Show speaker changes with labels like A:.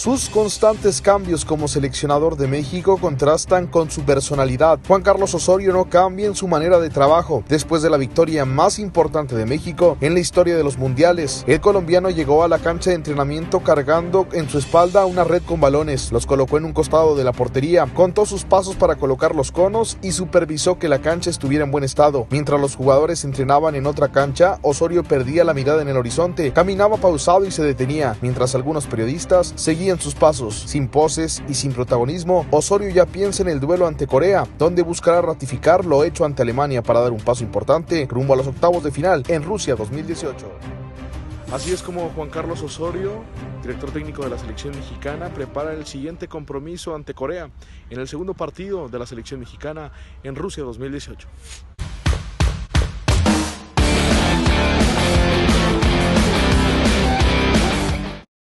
A: Sus constantes cambios como seleccionador de México contrastan con su personalidad. Juan Carlos Osorio no cambia en su manera de trabajo. Después de la victoria más importante de México en la historia de los mundiales, el colombiano llegó a la cancha de entrenamiento cargando en su espalda una red con balones, los colocó en un costado de la portería, contó sus pasos para colocar los conos y supervisó que la cancha estuviera en buen estado. Mientras los jugadores entrenaban en otra cancha, Osorio perdía la mirada en el horizonte, caminaba pausado y se detenía, mientras algunos periodistas seguían sus pasos. Sin poses y sin protagonismo, Osorio ya piensa en el duelo ante Corea, donde buscará ratificar lo hecho ante Alemania para dar un paso importante rumbo a los octavos de final en Rusia 2018. Así es como Juan Carlos Osorio, director técnico de la selección mexicana, prepara el siguiente compromiso ante Corea en el segundo partido de la selección mexicana en Rusia 2018.